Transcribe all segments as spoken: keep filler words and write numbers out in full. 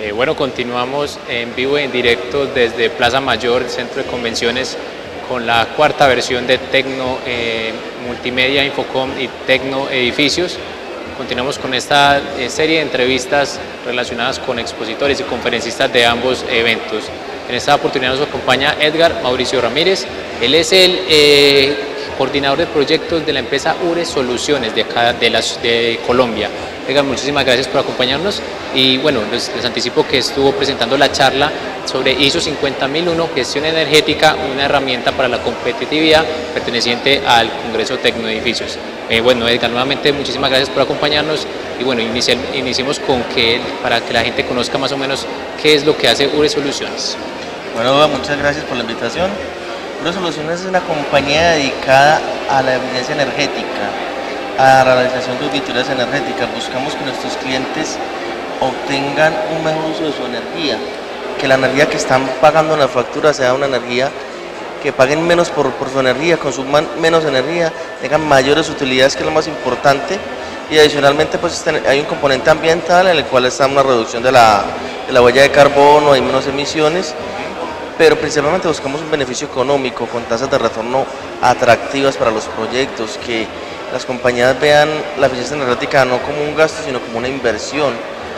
Eh, bueno, continuamos en vivo y en directo desde Plaza Mayor, Centro de Convenciones, con la cuarta versión de Tecno eh, Multimedia Infocom y Tecno Edificios. Continuamos con esta eh, serie de entrevistas relacionadas con expositores y conferencistas de ambos eventos. En esta oportunidad nos acompaña Edgar Mauricio Ramírez. Él es el eh, coordinador de proyectos de la empresa URE Soluciones de acá de, las, de Colombia. Edgar, muchísimas gracias por acompañarnos y bueno, les, les anticipo que estuvo presentando la charla sobre I S O cincuenta mil uno, gestión energética, una herramienta para la competitividad, perteneciente al Congreso Tecno Edificios. Eh, bueno, Edgar, nuevamente muchísimas gracias por acompañarnos y bueno, inici iniciemos con que, para que la gente conozca más o menos qué es lo que hace URE Soluciones. Bueno, muchas gracias por la invitación. URE Soluciones es una compañía dedicada a la eficiencia energética, a la realización de auditorías energéticas. Buscamos que nuestros clientes obtengan un mejor uso de su energía, que la energía que están pagando en la factura sea una energía que paguen menos por, por su energía, consuman menos energía, tengan mayores utilidades, que es lo más importante, y adicionalmente pues hay un componente ambiental en el cual está una reducción de la, de la huella de carbono, hay menos emisiones, pero principalmente buscamos un beneficio económico con tasas de retorno atractivas para los proyectos, que las compañías vean la eficiencia energética no como un gasto, sino como una inversión,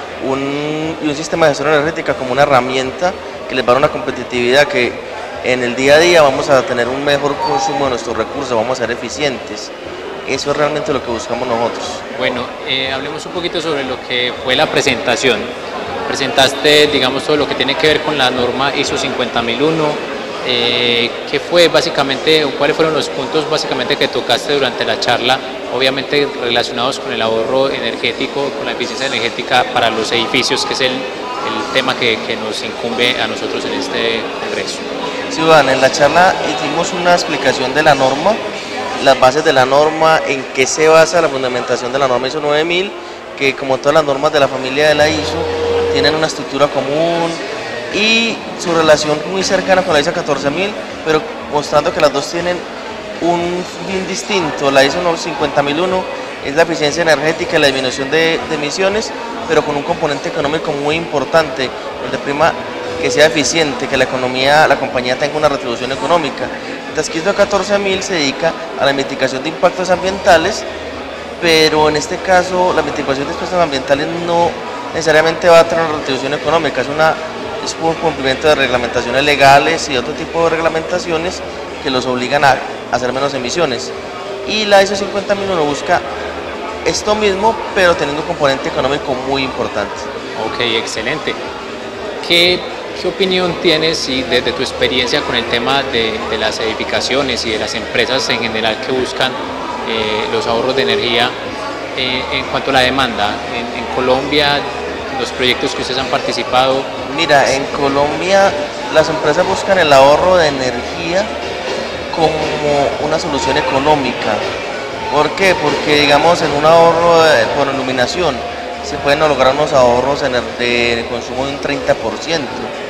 un, y un sistema de gestión energética como una herramienta que les va a dar una competitividad, que en el día a día vamos a tener un mejor consumo de nuestros recursos, vamos a ser eficientes. Eso es realmente lo que buscamos nosotros. Bueno, eh, hablemos un poquito sobre lo que fue la presentación. Presentaste, digamos, todo lo que tiene que ver con la norma I S O cincuenta mil uno. Eh, ¿Qué fue básicamente, o cuáles fueron los puntos básicamente que tocaste durante la charla, obviamente relacionados con el ahorro energético, con la eficiencia energética para los edificios, que es el, el tema que, que nos incumbe a nosotros en este congreso? Sí, Iván, en la charla hicimos una explicación de la norma, las bases de la norma, en qué se basa la fundamentación de la norma I S O nueve mil, que como todas las normas de la familia de la I S O tienen una estructura común y su relación muy cercana con la I S O catorce mil, pero mostrando que las dos tienen un fin distinto. La I S O cincuenta mil uno es la eficiencia energética y la disminución de, de emisiones, pero con un componente económico muy importante, donde prima que sea eficiente, que la economía, la compañía tenga una retribución económica. Mientras que I S O catorce mil se dedica a la mitigación de impactos ambientales, pero en este caso la mitigación de impactos ambientales no necesariamente va a tener una retribución económica, es una es por cumplimiento de reglamentaciones legales y otro tipo de reglamentaciones que los obligan a hacer menos emisiones. Y la I S O cincuenta mil uno busca esto mismo, pero teniendo un componente económico muy importante. Ok, excelente. ¿Qué, qué opinión tienes y desde tu experiencia con el tema de, de las edificaciones y de las empresas en general que buscan eh, los ahorros de energía eh, en cuanto a la demanda? En, en Colombia, los proyectos que ustedes han participado. Mira, en Colombia las empresas buscan el ahorro de energía como una solución económica. ¿Por qué? Porque digamos en un ahorro de, por iluminación se pueden lograr unos ahorros en el, de consumo de un treinta por ciento,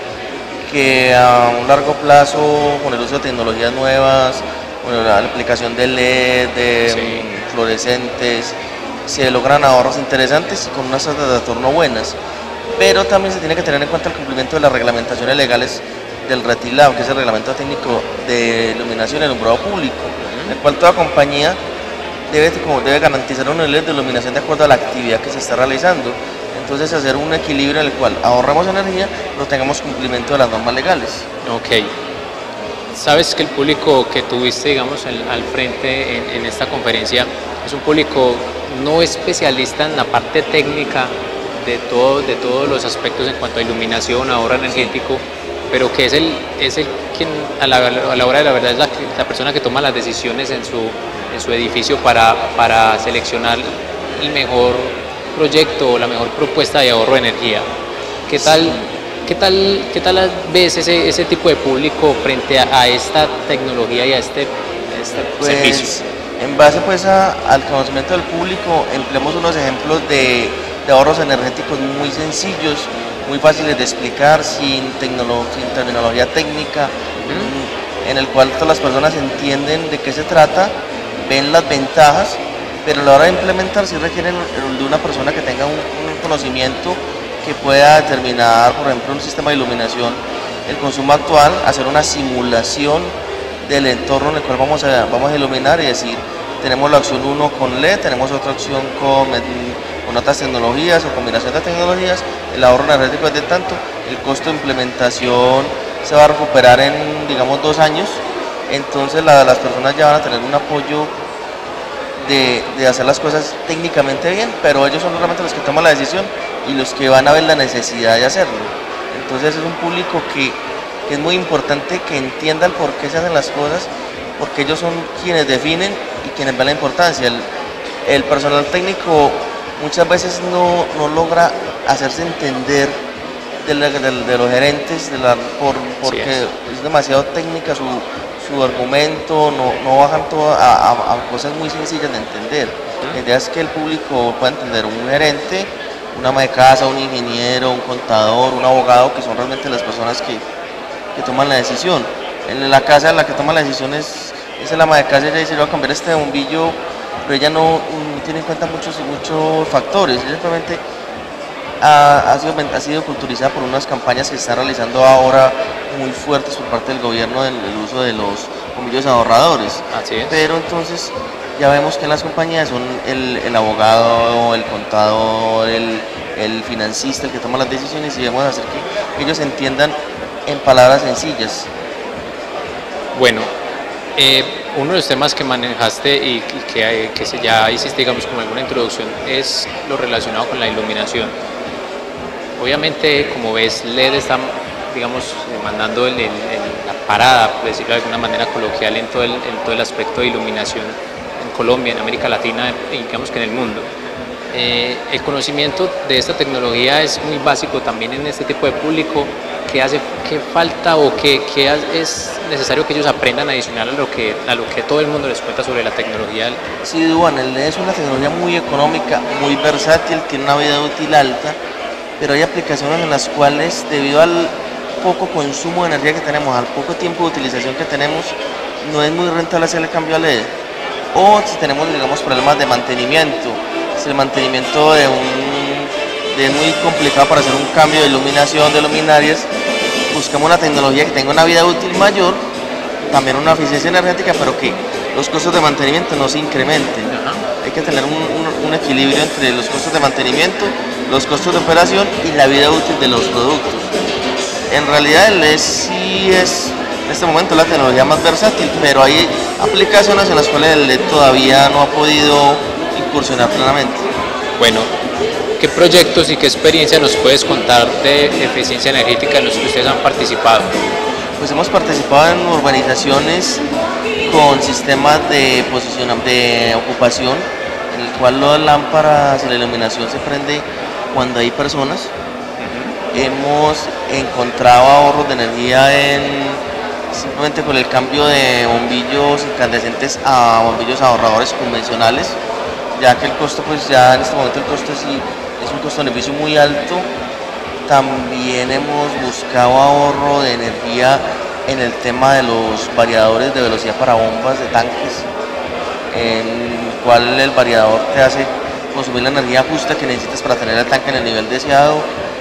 que a un largo plazo con el uso de tecnologías nuevas, bueno, la aplicación de L E D, de sí. fluorescentes, se logran ahorros interesantes y con unas tasas de retorno buenas, pero también se tiene que tener en cuenta el cumplimiento de las reglamentaciones legales del RETILAB, que es el reglamento técnico de iluminación y alumbrado público, en el cual toda compañía debe, como debe garantizar un nivel de iluminación de acuerdo a la actividad que se está realizando. Entonces hacer un equilibrio en el cual ahorremos energía, pero tengamos cumplimiento de las normas legales. Ok. Sabes que el público que tuviste, digamos, al, al frente en, en esta conferencia es un público no especialista en la parte técnica de, todo, de todos los aspectos en cuanto a iluminación, ahorro energético, pero que es el, es el quien a la, a la hora de la verdad es la, la persona que toma las decisiones en su, en su edificio para, para seleccionar el mejor proyecto o la mejor propuesta de ahorro de energía. ¿Qué tal, qué tal, qué tal ves ese, ese tipo de público frente a, a esta tecnología y a este, a este pues, servicio? En base pues a, al conocimiento del público, empleamos unos ejemplos de, de ahorros energéticos muy sencillos, muy fáciles de explicar, sin, sin terminología técnica, uh-huh. en el cual todas las personas entienden de qué se trata, ven las ventajas, pero a la hora de implementar sí requieren de una persona que tenga un, un conocimiento que pueda determinar, por ejemplo, un sistema de iluminación, el consumo actual, hacer una simulación del entorno en el cual vamos a, vamos a iluminar y decir, tenemos la opción uno con L E D, tenemos otra opción con, con otras tecnologías o combinación de tecnologías, el ahorro energético es de tanto, el costo de implementación se va a recuperar en, digamos, dos años, entonces la, las personas ya van a tener un apoyo de, de hacer las cosas técnicamente bien, pero ellos son realmente los que toman la decisión y los que van a ver la necesidad de hacerlo. Entonces es un público que, que es muy importante que entienda el por qué se hacen las cosas, porque ellos son quienes definen y quienes ven la importancia. El, el personal técnico muchas veces no, no logra hacerse entender de, la, de, de los gerentes, de la, por, porque sí es. es demasiado técnica su, su argumento, no, no bajan todo a, a, a cosas muy sencillas de entender. La idea es que el público pueda entender un gerente, una ama de casa, un ingeniero, un contador, un abogado, que son realmente las personas que, que toman la decisión. En la casa la que toma la decisión es, es el ama de casa, ella dice, voy a cambiar este bombillo, pero ella no, no tiene en cuenta muchos, muchos factores, ella simplemente ha, ha, sido, ha sido culturizada por unas campañas que se están realizando ahora muy fuertes por parte del gobierno del, del uso de los bombillos ahorradores. Así es. Pero entonces ya vemos que en las compañías son el, el abogado, el contador, el, el financista el que toma las decisiones y debemos hacer que ellos entiendan en palabras sencillas. Bueno, eh, uno de los temas que manejaste y, y que, que se ya hiciste, digamos, como alguna introducción, es lo relacionado con la iluminación. Obviamente, como ves, L E D está, digamos, mandando el, el, el, la parada, por decirlo de alguna manera coloquial, en todo, el, en todo el aspecto de iluminación en Colombia, en América Latina y digamos que en el mundo. Eh, el conocimiento de esta tecnología es muy básico también en este tipo de público. ¿Qué hace, qué falta o qué, qué es necesario que ellos aprendan adicional a lo que a lo que todo el mundo les cuenta sobre la tecnología? Sí, Duan, el L E D es una tecnología muy económica, muy versátil, tiene una vida útil alta, pero hay aplicaciones en las cuales, debido al poco consumo de energía que tenemos, al poco tiempo de utilización que tenemos, no es muy rentable hacer el cambio a L E D. O si tenemos, digamos, problemas de mantenimiento, si el mantenimiento de un es muy complicado para hacer un cambio de iluminación de luminarias, buscamos una tecnología que tenga una vida útil mayor, también una eficiencia energética, pero que los costos de mantenimiento no se incrementen. Hay que tener un, un, un equilibrio entre los costos de mantenimiento, los costos de operación y la vida útil de los productos. En realidad el L E D sí es en este momento la tecnología más versátil, pero hay aplicaciones en las cuales el L E D todavía no ha podido incursionar plenamente. Bueno, ¿qué proyectos y qué experiencia nos puedes contar de eficiencia energética en los que ustedes han participado? Pues hemos participado en urbanizaciones con sistemas de posicionamiento, de ocupación, en el cual las lámparas y la iluminación se prende cuando hay personas. Uh-huh. Hemos encontrado ahorros de energía en, simplemente con el cambio de bombillos incandescentes a bombillos ahorradores convencionales, ya que el costo, pues ya en este momento el costo es, es un costo-beneficio muy alto. También hemos buscado ahorro de energía en el tema de los variadores de velocidad para bombas de tanques, en el cual el variador te hace consumir la energía justa que necesitas para tener el tanque en el nivel deseado.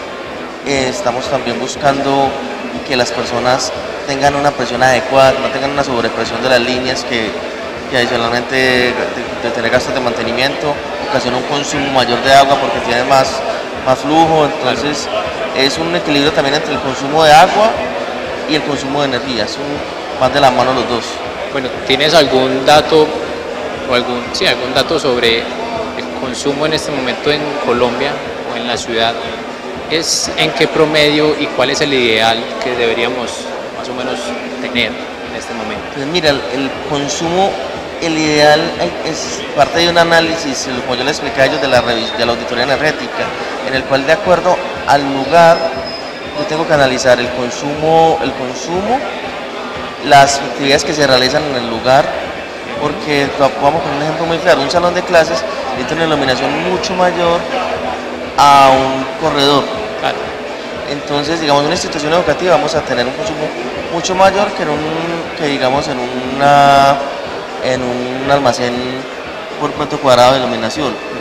Eh, estamos también buscando que las personas tengan una presión adecuada, que no tengan una sobrepresión de las líneas que, que adicionalmente de, de tener gastos de mantenimiento ocasiona un consumo mayor de agua porque tiene más, más flujo. Entonces es un equilibrio también entre el consumo de agua y el consumo de energía, es un, van de la mano los dos. Bueno, ¿tienes algún dato o algún, sí, algún dato sobre el consumo en este momento en Colombia o en la ciudad? ¿Es en qué promedio y cuál es el ideal que deberíamos más o menos tener en este momento? Pues mira, el, el consumo, el ideal es parte de un análisis, como yo les expliqué a ellos, de la, de la auditoría energética, en el cual de acuerdo al lugar yo tengo que analizar el consumo, el consumo, las actividades que se realizan en el lugar, porque vamos con un ejemplo muy claro, un salón de clases necesita una iluminación mucho mayor a un corredor. Claro. Entonces, digamos, en una institución educativa vamos a tener un consumo mucho mayor que en un, que digamos en una, en un almacén por metro cuadrado de iluminación. Uh-huh.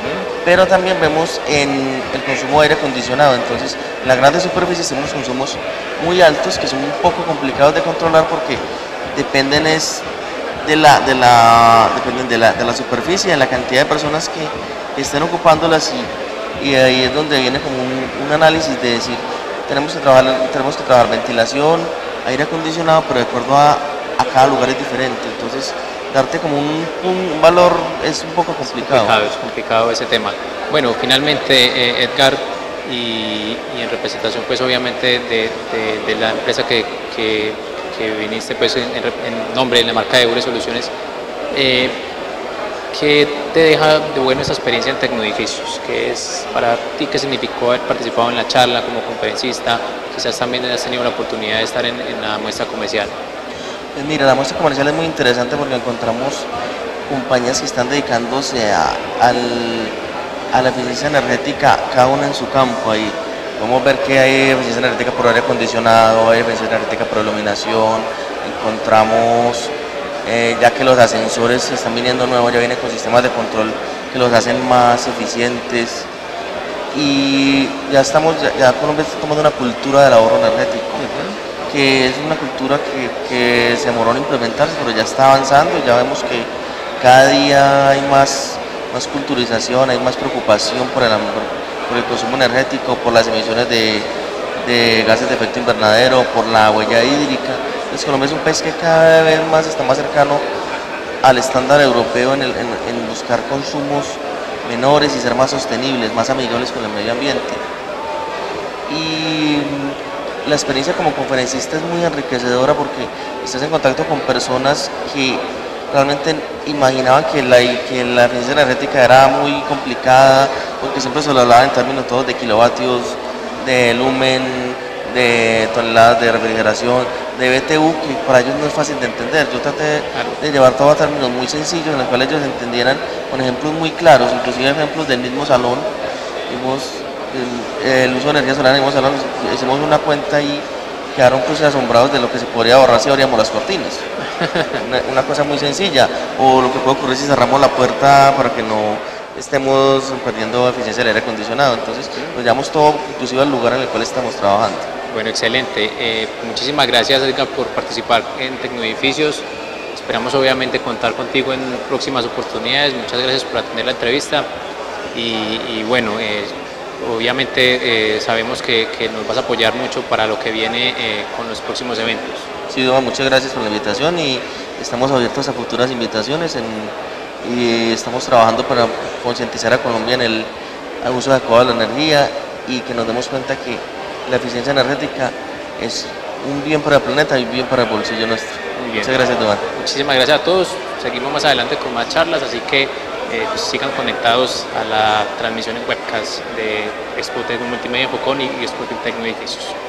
pero también vemos en el consumo de aire acondicionado. Entonces, en las grandes superficies tenemos consumos muy altos que son un poco complicados de controlar porque dependen es de la, de la, dependen de la, de la superficie, de la cantidad de personas que, que estén ocupándolas, y, y ahí es donde viene como un, un análisis de decir, tenemos que trabajar, tenemos que trabajar ventilación, aire acondicionado, pero de acuerdo a, a cada lugar es diferente. Entonces, darte como un, un valor es un poco complicado. Es complicado, es complicado ese tema. Bueno, finalmente, eh, Edgar, y, y en representación pues obviamente de, de, de la empresa que, que, que viniste pues en, en nombre de la marca de Eure Soluciones, eh, ¿qué te deja de bueno esta experiencia en Tecnoedificios? ¿Qué es para ti, qué significó haber participado en la charla como conferencista? Quizás también has tenido la oportunidad de estar en, en la muestra comercial. Pues mira, la muestra comercial es muy interesante porque encontramos compañías que están dedicándose a, al, a la eficiencia energética, cada una en su campo. Ahí podemos ver que hay eficiencia energética por aire acondicionado, hay eficiencia energética por iluminación. Encontramos, eh, ya que los ascensores están viniendo nuevos, ya vienen con sistemas de control que los hacen más eficientes. Y ya estamos, ya, ya Colombia está tomando una cultura del ahorro energético, que es una cultura que, que se demoró en implementarse, pero ya está avanzando. Ya vemos que cada día hay más, más culturización, hay más preocupación por el, por el consumo energético, por las emisiones de, de gases de efecto invernadero, por la huella hídrica. Entonces Colombia es un país que cada vez más está más cercano al estándar europeo en, el, en, en buscar consumos menores y ser más sostenibles, más amigables con el medio ambiente. Y la experiencia como conferencista es muy enriquecedora porque estás en contacto con personas que realmente imaginaban que la, que la eficiencia energética era muy complicada, porque siempre se lo hablaba en términos todos de kilovatios, de lumen, de toneladas de refrigeración, de B T U, que para ellos no es fácil de entender. Yo traté de llevar todo a términos muy sencillos en los cuales ellos entendieran con ejemplos muy claros, inclusive ejemplos del mismo salón. Vimos el, el uso de energía solar en el mismo salón, hicimos una cuenta y quedaron pues asombrados de lo que se podría ahorrar si abríamos las cortinas. Una, una cosa muy sencilla, o lo que puede ocurrir si cerramos la puerta para que no estemos perdiendo eficiencia del aire acondicionado. Entonces nos llevamos todo, inclusive al lugar en el cual estamos trabajando. Bueno, excelente. Eh, muchísimas gracias, Edgar, por participar en Tecnoedificios. Esperamos obviamente contar contigo en próximas oportunidades. Muchas gracias por atender la entrevista y, y bueno, eh, obviamente eh, sabemos que, que nos vas a apoyar mucho para lo que viene eh, con los próximos eventos. Sí, Duba, muchas gracias por la invitación y estamos abiertos a futuras invitaciones en, y estamos trabajando para concientizar a Colombia en el uso adecuado de la energía y que nos demos cuenta que la eficiencia energética es un bien para el planeta y un bien para el bolsillo nuestro. Muy bien. Muchas gracias, Duan. Muchísimas gracias a todos. Seguimos más adelante con más charlas, así que eh, pues sigan conectados a la transmisión en webcast de Expo Tecno Multimedia Infocom y Expo Tecnoedificios.